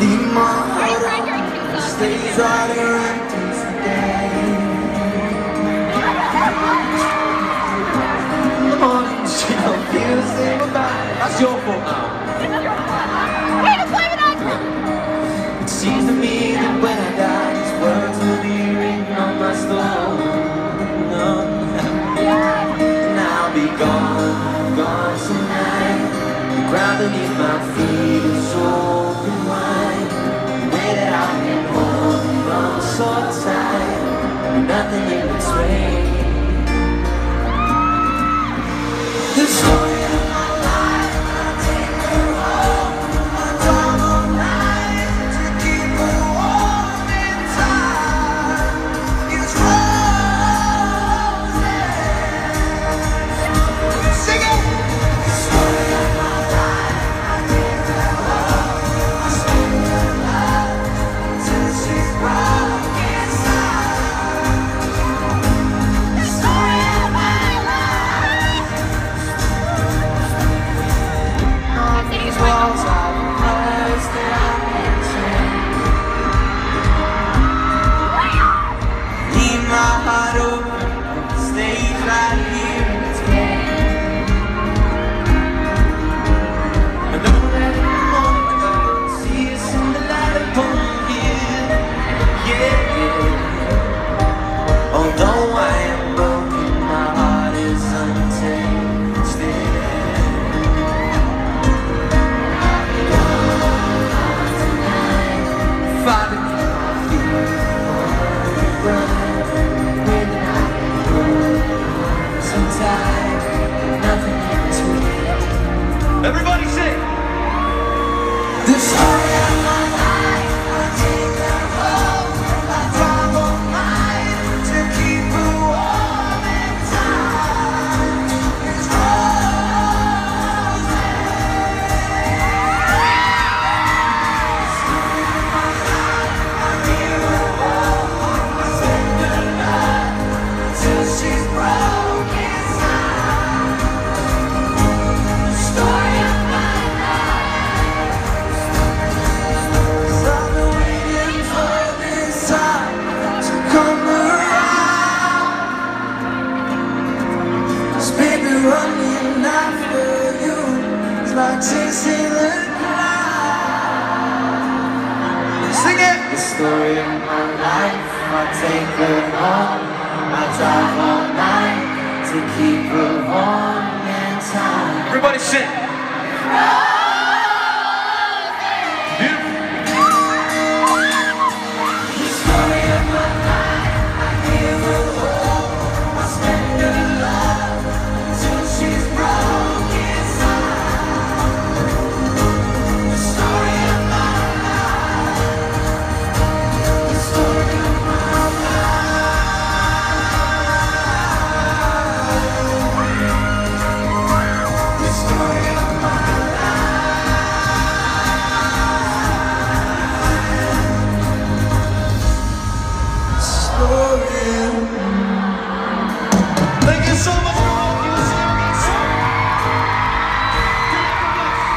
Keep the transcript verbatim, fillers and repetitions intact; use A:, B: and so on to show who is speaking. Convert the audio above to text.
A: Leave my heart on, stays right here empty today. Morning, she don't feel the same about it. That's your fault now.
B: Hey, to blame it on you!
A: It seems to me that when I die, these words will be written on my stone. No. And I'll be gone, gone tonight. The ground beneath my feet is open wide. The way that I've been holding on so tight, and nothing in between. The story of my life, I take her home. I drive all night to keep her warm in time. It's roses. Sing it! The story of my life, I take her home. I spend her love until she's broke inside. The story of my life. On these walls I've realized that I can't change. Leave my heart open, stays right here today. I know that in the morning I'll see us in the light upon the hill. Yeah, yeah. Although I am broken, my heart is untamed still. Father, keep my feet on the ground. When I get so tired, nothing in between. Everybody sing! The story of my life, I take her home. I drive all night to keep her warm in time. It's roses. Till she's broke inside. The story of my life. So I've been waiting for this time to come around. 'Cause baby, running after you is like chasing the cloud. Sing it! The story of my life, I take her home. I drive all night to keep her warm in time. Everybody sing!